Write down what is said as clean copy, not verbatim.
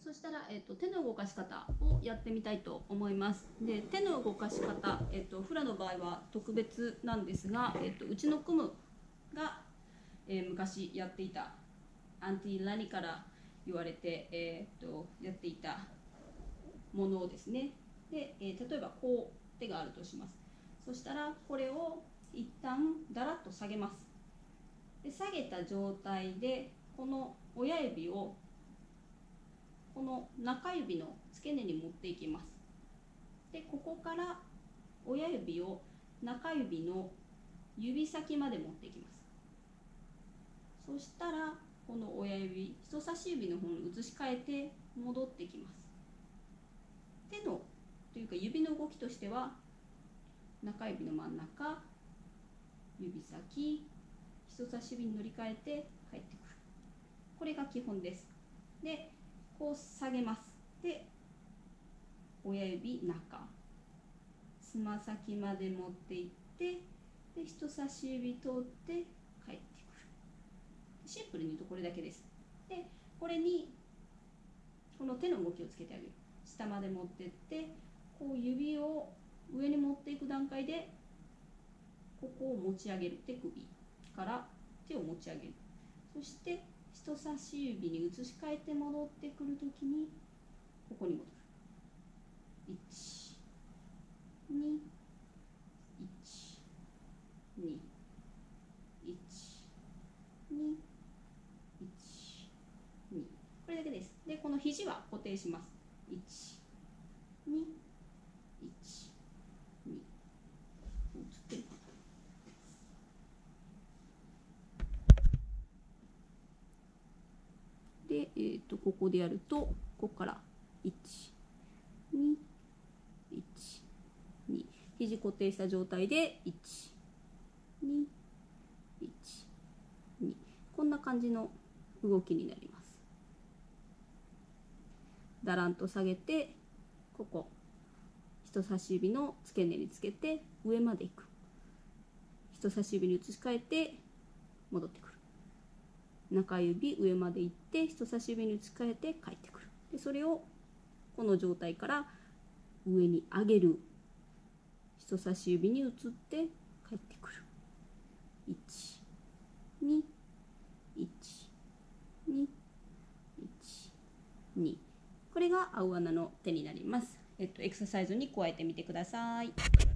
そしたら、手の動かし方をやってみたいと思います。で、手の動かし方、フラの場合は特別なんですが、うちのクムが、昔やっていたアンティ・ラニから言われて、やっていたものをですね。で、例えばこう手があるとします。そしたらこれを一旦だらっと下げます。で、下げた状態でこの親指をこの中指の付け根に持っていきます。で、ここから親指を中指の指先まで持っていきます。そしたらこの親指、人差し指の方に移し替えて戻ってきます。手のというか指の動きとしては、中指の真ん中、指先、人差し指に乗り換えて帰ってくる。これが基本です。で、こう下げます。で、親指中、つま先まで持っていって、で、人差し指通って帰ってくる。シンプルに言うとこれだけです。で、これにこの手の動きをつけてあげる。下まで持ってって、こう指を上に持っていく段階でここを持ち上げる。手首から手を持ち上げる。そして人差し指に移し替えて戻ってくるときにここに戻る。1、2、1、2、1、2、1、2。これだけです。で、この肘は固定します。1、2、1、2。映ってるかな。で、ここでやると、ここから1、2、1、2。肘固定した状態で1、2、1、2。こんな感じの動きになります。だらんと下げて、ここ、人差し指の付け根につけて上まで行く。人差し指に移し替えて戻ってくる。中指上まで行って人差し指に移し替えて帰ってくる。で、それをこの状態から上に上げる。人差し指に移って帰ってくる。1、2、1、2、1、2。これが青穴の手になります。エクササイズに加えてみてください。